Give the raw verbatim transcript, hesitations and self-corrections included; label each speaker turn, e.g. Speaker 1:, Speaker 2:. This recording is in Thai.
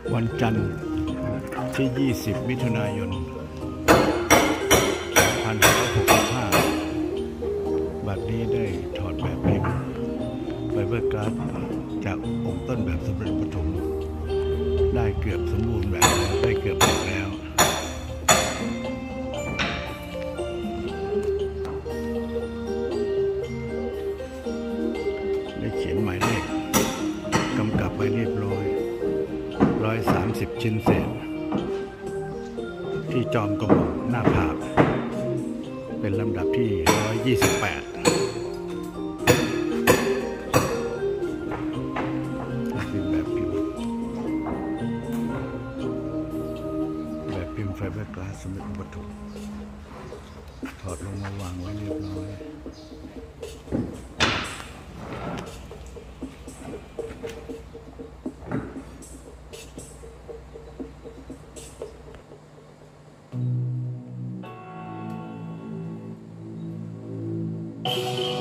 Speaker 1: วันจันทร์ที่ ยี่สิบ มิถุนายน สองพันห้าร้อยหกสิบห้า บัดนี้ได้ถอดแบบพิมพ์ไฟเบอร์กลาสจากองค์ต้นแบบสำเร็จปฐมได้เกือบสมบูรณ์แบบแล้วได้เกือบหมดแล้วได้เขียนหมายเลขกำกับไว้เรียบร้อยหนึ่งร้อยสามสิบชิ้นเศษที่จอมกระบอกหน้าผากเป็นลำดับที่หนึ่งร้อยยี่สิบแปดเป็นแบบพิมพ์แบบพิมพ์ไฟเบอร์กลาสสำเร็จปฐมถอดลงมาวางไว้เรียบร้อย
Speaker 2: you